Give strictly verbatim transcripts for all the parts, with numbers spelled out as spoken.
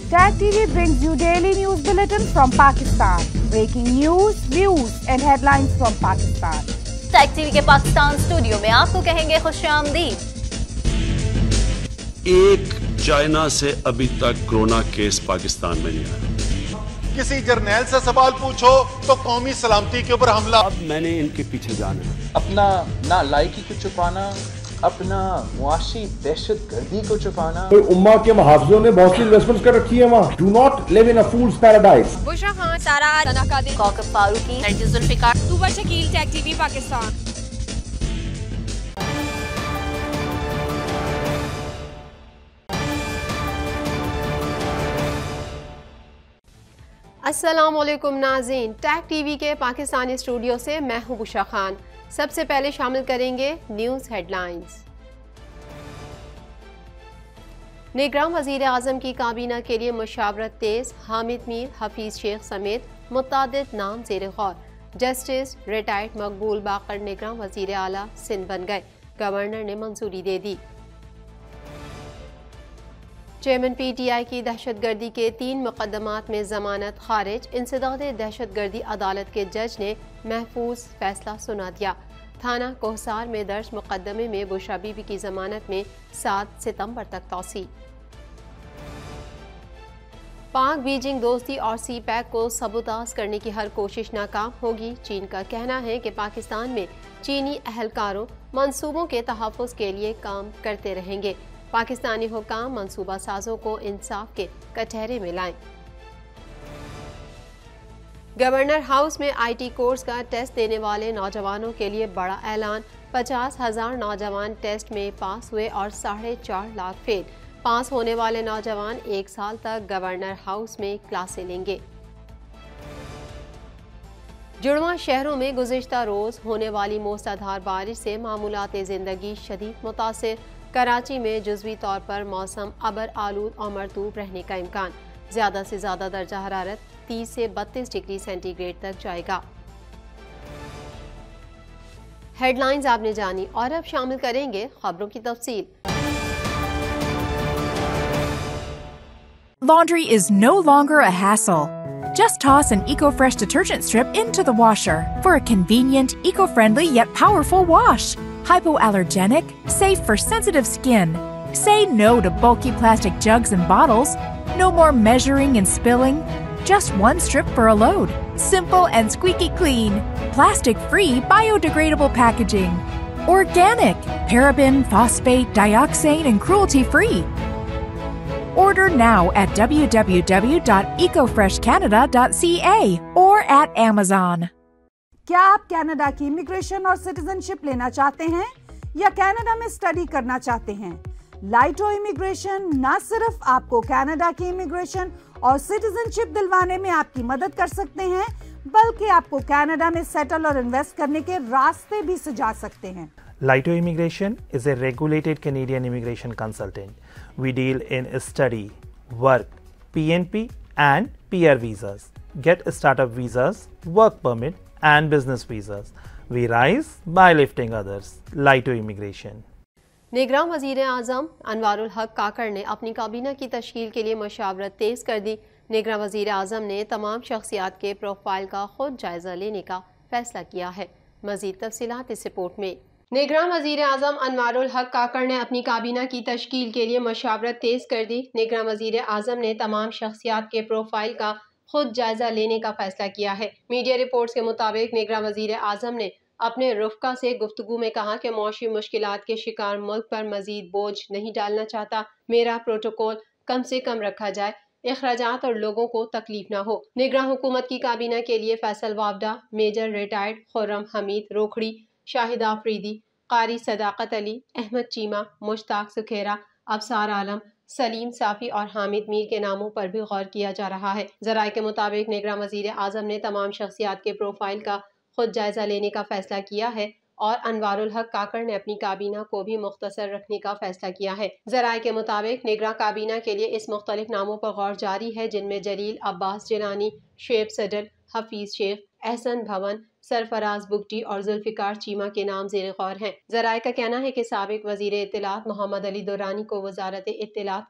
Tag T V brings you daily news bulletin from Pakistan. Breaking news, views and headlines from Pakistan. Tag T V के Pakistan studio में आपको कहेंगे खुशामदीद। एक China से अभी तक कोरोना केस पाकिस्तान में नहीं आया। किसी जर्नैल से सवाल पूछो तो कौमी सलामती के ऊपर हमला। अब मैंने इनके पीछे जाना है। अपना ना लायकी को छुपाना, अपना मुआशी दहशत गर्दी को छुपाना। तो उम्मा के मुहाफिजों ने बहुत सी इन्वेस्टमेंट्स कर रखी है वहाँ। Do not live in a fool's paradise. Bushra Khan, Sara तनाकादिर, कौकब फारूकी, नरगिस जुल्फिकार, तूबा शकील, टैग टीवी पाकिस्तान। अस्सलामुअलैकुम नाज़रीन, टैग टीवी के पाकिस्तानी स्टूडियो से मैं हूं बुशरा खान। सबसे पहले शामिल करेंगे न्यूज़ हेडलाइंस। निगरान वज़ीर आज़म की काबीना के लिए मुशावरत तेज, हामिद मीर, हफीज शेख समेत मुतअद्दिद नाम ज़ेर गौर। जस्टिस रिटायर्ड मकबूल बाकर निगरान वज़ीर आला सिंध बन गए, गवर्नर ने मंजूरी दे दी। चेयरमैन पी टी आई की दहशतगर्दी के तीन मुकदमात में जमानत खारिज। इंसदाद दहशतगर्दी अदालत के जज ने महफूज फैसला सुना दिया। थाना कोहसार में दर्ज मुकदमे में बुशरा बीबी की जमानत में सात सितंबर तक तौसी। पाक बीजिंग दोस्ती और सी पैक को सबूताज करने की हर कोशिश नाकाम होगी। चीन का कहना है कि पाकिस्तान में चीनी अहलकारों मंसूबों के तहफ़्फ़ुज़ के लिए काम करते रहेंगे। पाकिस्तानी हुकाम मंसूबा साजों को इंसाफ के कटहरे में लाएं। गवर्नर हाउस में आई टी कोर्स का टेस्ट देने वाले नौजवानों के लिए बड़ा ऐलान। पचास हजार नौजवान टेस्ट में पास हुए और साढ़े चार लाख फेल। पास होने वाले नौजवान एक साल तक गवर्नर हाउस में क्लासें लेंगे। जुड़वा शहरों में गुज़िश्ता रोज होने वाली मूसलाधार बारिश से मामूलात ज़िंदगी शदीद मुतासिर। कराची में जुज़वी तौर पर मौसम अबर आलूद और मरतूब रहने का इम्कान। ज़्यादा से ज़्यादा दर्जा हरारत तीस से बत्तीस डिग्री सेंटीग्रेड तक जाएगा। हेडलाइंस आपने जानी और अब शामिल करेंगे खबरों की तफसील। Laundry is no longer a hassle. Just toss an EcoFresh detergent strip into the washer for a convenient, eco-friendly yet powerful wash. Hypoallergenic, safe for sensitive skin. Say no to bulky plastic jugs and bottles. No more measuring and spilling. Just one strip for a load. Simple and squeaky clean. Plastic-free, biodegradable packaging. Organic, paraben, phosphate, dioxane, and cruelty-free. Order now at w w w dot eco fresh canada dot c a or at Amazon. क्या आप Canada की immigration और citizenship लेना चाहते हैं या Canada में study करना चाहते हैं? लाइटो इमिग्रेशन न सिर्फ आपको कनाडा की इमिग्रेशन और सिटीजनशिप दिलवाने में आपकी मदद कर सकते हैं, बल्कि आपको कनाडा में सेटल और इन्वेस्ट करने के रास्ते भी सुझा सकते हैं। Laito Immigration is a regulated Canadian immigration consultant. We deal in study, work, P N P and P R visas. Get startup visas, work permit and business visas. We rise by lifting others. Laito Immigration. निगरान वज़ीर आज़म अनवारुल हक काकड़ ने अपनी काबीना की तश्कील के लिए मशावरत तेज़ कर दी। निगरान वज़ीर आज़म ने तमाम शख्सियात के प्रोफाइल का खुद जायज़ा लेने का फैसला किया है। मज़ीद तफसीलात इस रिपोर्ट में। निगरान वज़ीर आज़म अनवारुल हक काकड़ ने अपनी काबीना की तश्कील के लिए मशावरत तेज़ कर दी। निगरान वज़ीर आज़म ने तमाम शख्सियात के प्रोफाइल का खुद जायजा लेने का फैसला किया है। मीडिया रिपोर्ट्स के मुताबिक निगरान वज़ीर आज़म ने अपने रुफ़का से गुफ्तगू में कहा कि मौशी मुश्किलात के शिकार मुल्क पर मजीद बोझ नहीं डालना चाहता। मेरा प्रोटोकॉल कम से कम रखा जाए, अखराजात और लोगों को तकलीफ ना हो। निगरान हुकूमत की काबीना के लिए फैसल वावडा, मेजर रिटायर्ड खुर्रम हमीद रोखड़ी, शाहिदा अफरीदी, कारी सदाकत अली, अहमद चीमा, मुश्ताक सुखेरा, अबसार आलम, सलीम साफ़ी और हामिद मीर के नामों पर भी गौर किया जा रहा है। ज़राए के मुताबिक निगरान वज़ीर आज़म ने तमाम शख्सियात के प्रोफाइल का खुद जायजा लेने का फैसला किया है और अनवारुल हक काकड़ ने अपनी काबीना को भी मुख्तसर रखने का फैसला किया है। ज़राए के मुताबिक निगरान काबीना के लिए इस मुख्तलिफ नामों पर गौर जारी है, जिनमें जलील अब्बास जिलानी, शेब सडल, हफीज शेख, एहसन भवन, सरफराज बुगटी और जुल्फिकार चीमा के नाम ज़ेर गौर हैं। ज़राए का कहना है कि साबिक वज़ीर इत्तलात मोहम्मद अली दुरानी को वज़ारत इत्तलात का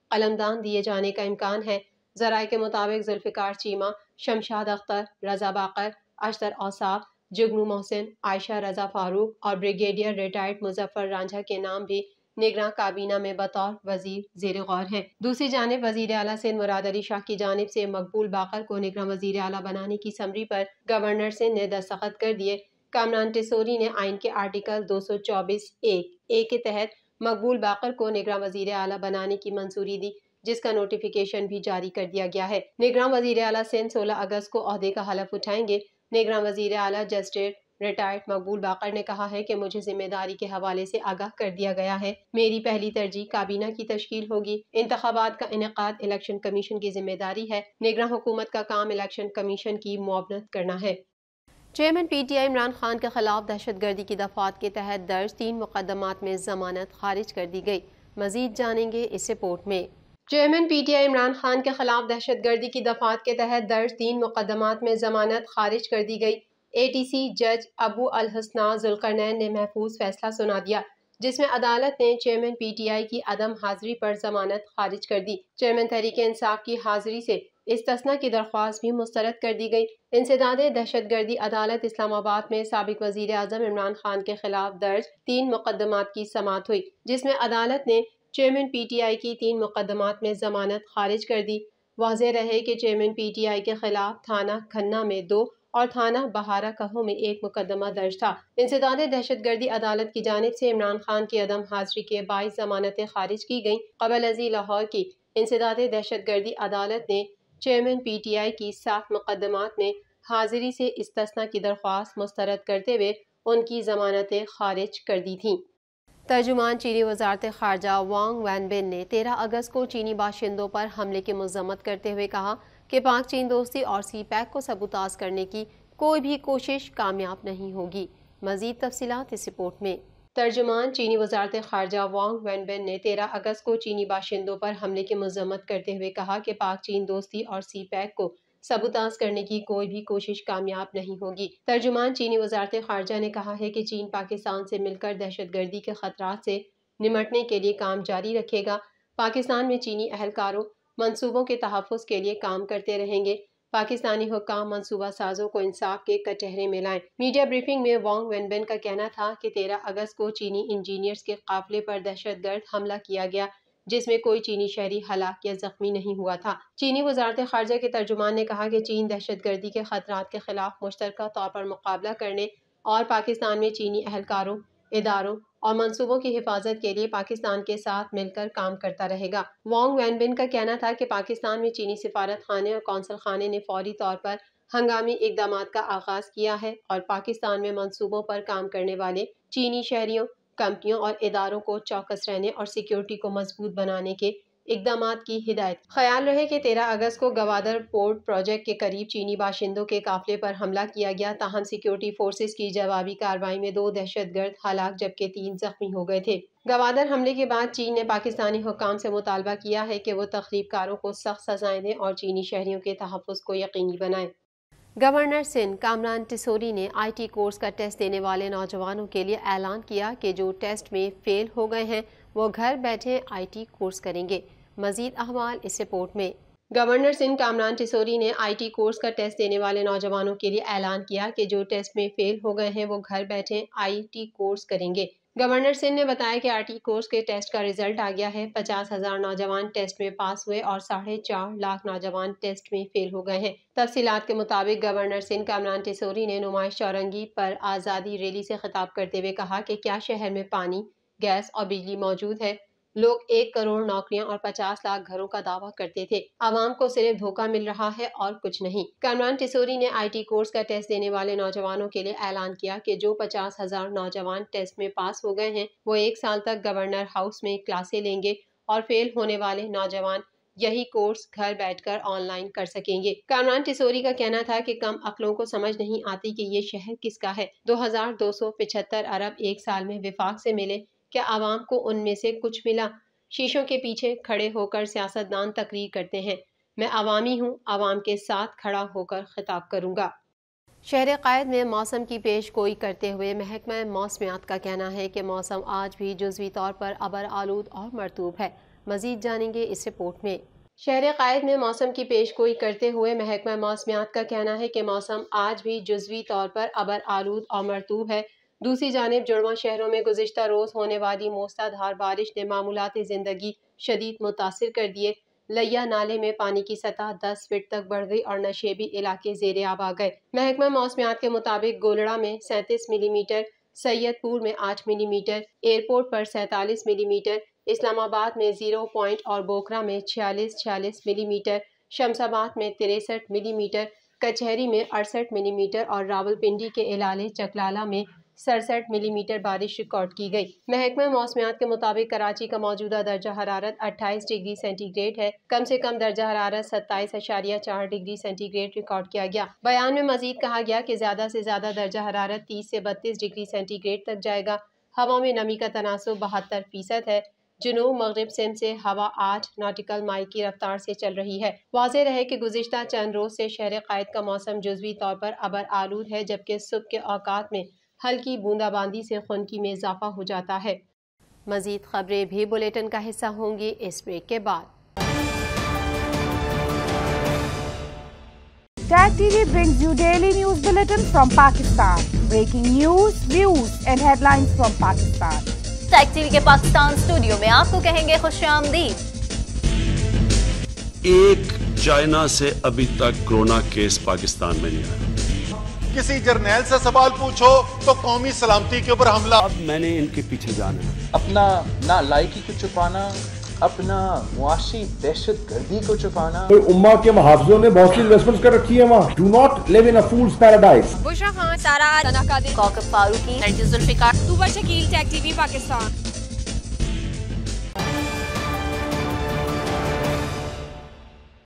कलमदान दिए जाने का इम्कान है। जराये के मुताबिक जुल्फिकार चीमा, शमशाद अख्तर, रजा बाकर, अशतर औसाफ, जुगनू मोहसिन, आयशा रजा फारूक और ब्रिगेडियर रिटायर्ड मुजफ्फर रांझा के नाम भी निगरां काबीना में बतौर वजीर ज़ेर गौर हैं। दूसरी जानिब वजीर आला सिंध मुराद अली शाह की जानिब से मकबूल बाकर को निगरां वजीर आला बनाने की समरी पर गवर्नर सिंध ने दस्तखत कर दिए। कामरान टिसोरी ने आइन के आर्टिकल दो सौ चौबीस एक ए के तहत मकबूल बाकर को निगरां वजीर आला बनाने की मंजूरी दी, जिसका नोटिफिकेशन भी जारी कर दिया गया है। निगरां वजीर आला सिंध सोलह अगस्त को ओहदे का हलफ उठाएंगे। निगरां वजीर आला जस्टिस रिटायर्ड मकबूल बाकर ने कहा है कि मुझे जिम्मेदारी के हवाले से आगाह कर दिया गया है। मेरी पहली तरजीह काबीना की तश्कील होगी। इंतखाबात का इनेकाद इलेक्शन कमीशन की जिम्मेदारी है। निगरां हुकूमत का काम इलेक्शन कमीशन की मुआवनत करना है। Chairman P T I Imran Khan के खिलाफ दहशतगर्दी की दफात के तहत दर्ज तीन मुकदमात में जमानत खारिज कर दी गई। मजीद जानेंगे इस रिपोर्ट में। Chairman P T I Imran Khan के खिलाफ दहशतगर्दी की दफात के तहत दर्ज तीन मुकदमात में जमानत खारिज कर दी गई। ए टी सी जज अबू अल हसना जुल्करनैन ने महफूज फैसला सुना दिया, जिसमें अदालत ने चेयरमैन पी टी आई की अदम हाजिरी पर जमानत खारिज कर दी। चेयरमैन तहरीक इंसाफ की हाजिरी से इस्तना की दरख्वास्त भी मुस्तरद कर दी गई। इंसदाद दहशतगर्दी अदालत इस्लामाबाद में साबिक वजीर आजम इमरान खान के खिलाफ दर्ज तीन मुकदमात की समाअत हुई, जिसमें अदालत ने चेयरमैन पी टी आई की तीन मुकदमात में जमानत खारिज कर दी। वाज़ेह रहे कि चेयरमैन पी टी आई के खिलाफ थाना खन्ना में दो और थाना बहारा कहो में एक मुकदमा दर्ज था। इंसदाद दहशतगर्दी अदालत की जानिब से इमरान खान की अदम हाजिरी के बाईस जमानतें खारिज की गईं। कबल अजी लाहौर की इंसदाद दहशतगर्दी अदालत ने चेयरमैन पी टी आई की सात मुकदमात में हाजिरी से इस्तना की दरख्वास्त मुस्तरद करते हुए उनकी जमानतें खारिज कर दी थीं। तर्जुमान चीनी वजारत खारजा वांग वैनबिन ने तेरह अगस्त को चीनी बाशिंदों पर हमले की मजम्मत करते हुए कहा कि पाक चीन दोस्ती और सी पैक को सबूताज करने की कोई भी कोशिश कामयाब नहीं होगी। मजीद तफसीलात इस रिपोर्ट में। तर्जुमान चीनी वजारत खारजा वांग वैनबिन ने तेरह अगस्त को चीनी बाशिंदों पर हमले की मजम्मत करते हुए कहा कि पाक चीन दोस्ती और सी पैक को सबूताज करने की कोई भी कोशिश कामयाब नहीं होगी। तर्जुमान चीनी वजारत खारजा ने कहा है कि चीन पाकिस्तान से मिलकर दहशतगर्दी के खतरात से निमटने के लिए काम जारी रखेगा। पाकिस्तान में चीनी अहलकारों मंसूबों के तहफ़्फ़ुज़ के लिए काम करते रहेंगे। पाकिस्तानी हुक्काम मंसूबा साजों को इंसाफ के कटहरे में लाएं। मीडिया ब्रीफिंग में वांग वेनबिन का कहना था कि तेरह अगस्त को चीनी इंजीनियर्स के काफिले पर दहशतगर्द हमला किया गया, जिसमें कोई चीनी शहरी हलाक या जख्मी नहीं हुआ था। चीनी वजारत खारजा के तर्जुमान ने कहा कि चीन दहशतगर्दी के खतरात के खिलाफ मुश्तरका तौर पर मुकाबला करने और पाकिस्तान में चीनी अहलकारों, इदारों और मंसूबों की हिफाजत के लिए पाकिस्तान के साथ मिलकर काम करता रहेगा। वांग वैनबिन का कहना था कि पाकिस्तान में चीनी सिफारत खाने और कौंसल खाने ने फौरी तौर पर हंगामी इकदाम का आगाज किया है और पाकिस्तान में मंसूबों पर काम करने वाले चीनी शहरियों, कंपनियों और इदारों को चौकस रहने और सिक्योरिटी को मजबूत बनाने के इकदामात की हिदायत। ख्याल रहे कि तेरह अगस्त को गवादर पोर्ट प्रोजेक्ट के करीब चीनी बाशिंदों के काफिले पर हमला किया गया, ताहम सिक्योरिटी फोर्सेस की जवाबी कार्रवाई में दो दहशतगर्द हलाक जबकि तीन जख्मी हो गए थे। गवादर हमले के बाद चीन ने पाकिस्तानी हुक्काम से मुतालबा किया है कि वो तखरीबकारों को सख्त सजाएं दें और चीनी शहरियों के तहफ़्फ़ुज़ को यकीनी बनाएं। गवर्नर सिंध कामरान टिसोरी ने आई टी कोर्स का टेस्ट देने वाले नौजवानों के लिए ऐलान किया कि जो टेस्ट में फेल हो गए हैं वो घर बैठे आई टी कोर्स करेंगे। मजीद अहवाल इस रिपोर्ट में। गवर्नर सिंध कामरान टिसोरी ने आई टी कोर्स का टेस्ट देने वाले नौजवानों के लिए ऐलान किया कि जो टेस्ट में फेल हो गए हैं वो घर बैठे आई टी कोर्स करेंगे। गवर्नर सिंध ने बताया कि आई टी कोर्स के टेस्ट का रिजल्ट आ गया है। पचास हजार नौजवान टेस्ट में पास हुए और साढ़े चार लाख नौजवान टेस्ट में फेल हो गए हैं। तफसीलात के मुताबिक गवर्नर सिंध कामरान टिसोरी ने नुमाइश चौरंगी पर आज़ादी रैली से खिताब करते हुए कहा कि क्या शहर में पानी, गैस और बिजली मौजूद है। लोग एक करोड़ नौकरियां और पचास लाख घरों का दावा करते थे। आवाम को सिर्फ धोखा मिल रहा है और कुछ नहीं। कामरान टिसोरी ने आई टी कोर्स का टेस्ट देने वाले नौजवानों के लिए ऐलान किया कि जो पचास हजार नौजवान टेस्ट में पास हो गए हैं वो एक साल तक गवर्नर हाउस में क्लासे लेंगे और फेल होने वाले नौजवान यही कोर्स घर बैठकर ऑनलाइन कर सकेंगे। कामरान टिसोरी का कहना था कि कम अक्लों को समझ नहीं आती कि ये शहर किसका है। दो हजार दो सौ पिछहत्तर अरब एक साल में विफाक से मिले, क्या आवाम को उनमें से कुछ मिला? शीशों के पीछे खड़े होकर सियासतदान तकरीर करते हैं। मैं अवामी हूँ, आवाम के साथ खड़ा होकर खिताब करूँगा। शहर कायद में मौसम की पेश गोई करते हुए महकमा मौसमियात का कहना है कि मौसम आज भी जुज़वी तौर पर अबर आलूद और मरतूब है। मजीद जानेंगे इस रिपोर्ट में। शहर कायद में मौसम की पेशगोई करते हुए महकमा मौसमियात का कहना है कि मौसम आज भी जुज़वी तौर पर अबर आलूद और मरतूब है। दूसरी जानिब जुड़वा शहरों में गुज़िश्ता रोज़ होने वाली मूसलाधार बारिश ने मामूलाती ज़िंदगी शदीद मुतासिर कर दिए। लैया नाले में पानी की सतह दस फीट तक बढ़ गई और नशेबी इलाके ज़ेरे आब आ गए। महकमा मौसमियात के मुताबिक गोलड़ा में सैंतीस मिलीमीटर, सैयदपुर में आठ मिलीमीटर, एयरपोर्ट पर सैंतालीस मिलीमीटर, इस्लामाबाद में जीरो पॉइंट और बोखरा में छियालीस छियालीस मिलीमीटर, शमसाबाद में तिरसठ मिलीमीटर, कचहरी में अड़सठ मिलीमीटर और रावलपिंडी के इलाले चकलाला में सड़सठ मिलीमीटर बारिश रिकॉर्ड की गई। महकमा मौसमियात के मुताबिक कराची का मौजूदा दर्जा हरारत अट्ठाईस डिग्री सेंटीग्रेड है। कम से कम दर्जा हरारत सत्ताईस अशारिया चार डिग्री सेंटीग्रेड रिकॉर्ड किया गया। बयान में मजीद कहा गया कि ज्यादा से ज्यादा दर्जा हरारत तीस से बत्तीस डिग्री सेंटीग्रेड तक जाएगा। हवा में नमी का तनासुब बहत्तर फीसद है। जुनूब मगरिब सिम से हवा आठ नॉटिकल माइल की रफ्तार से चल रही है। वाज़ेह रहे कि गुज़िश्ता चंद रोज से शहर कायद का मौसम जुज़वी तौर पर अबर आलूद है, जबकि सुबह के औकात में हल्की बूंदाबांदी से खुनकी में इजाफा हो जाता है। मजीद खबरें भी बुलेटिन का हिस्सा होंगी इस ब्रेक के बाद। Tag T V brings you daily news bulletin from Pakistan. Breaking news, views and headlines from Pakistan. Tag TV के पाकिस्तान स्टूडियो में आपको कहेंगे खुशामदीद। एक चाइना से अभी तक कोरोना केस पाकिस्तान में नहीं आया। किसी जर्नैल से सवाल पूछो तो कौमी सलामती के ऊपर हमला। अब मैंने इनके पीछे जाना है। अपना नालायकी को छुपाना, अपना मुआशी दहशत गर्दी को छुपाना। कोई उम्मा के मुहाफिजों ने बहुत सी इन्वेस्टमेंट्स कर रखी है वहाँ। Do not live in a fool's paradise. Bushra Khan, Sara, तना कादिर, कौकब फारूकी, जुल्फिकार, तुबर शकील, टैग टीवी पाकिस्तान।